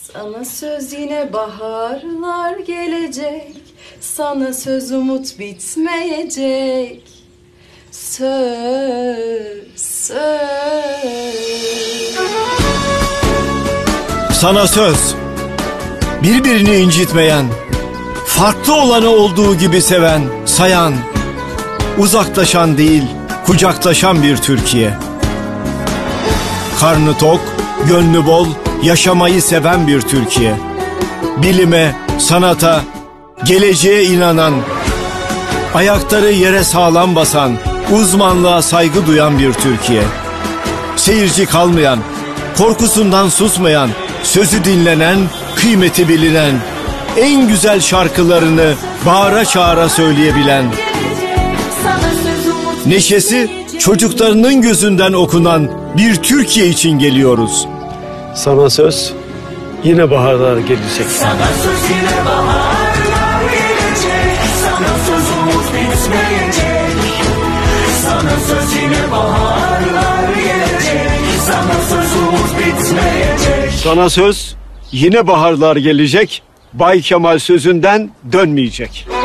Sana söz yine baharlar gelecek, sana söz umut bitmeyecek. Söz, söz. Sana söz, birbirini incitmeyen, farklı olanı olduğu gibi seven, sayan, uzaklaşan değil, kucaklaşan bir Türkiye. Karnı tok, gönlü bol, yaşamayı seven bir Türkiye. Bilime, sanata, geleceğe inanan, ayakları yere sağlam basan, uzmanlığa saygı duyan bir Türkiye. Seyirci kalmayan, korkusundan susmayan, sözü dinlenen, kıymeti bilinen, en güzel şarkılarını bağıra çağıra söyleyebilen, neşesi çocuklarının gözünden okunan bir Türkiye için geliyoruz. Sana söz, yine baharlar gelecek. Sana söz, yine baharlar gelecek. Sana söz, umut bitmeyecek. Sana söz, yine baharlar gelecek. Sana söz, umut bitmeyecek. Sana söz, yine baharlar gelecek. Bay Kemal sözünden dönmeyecek.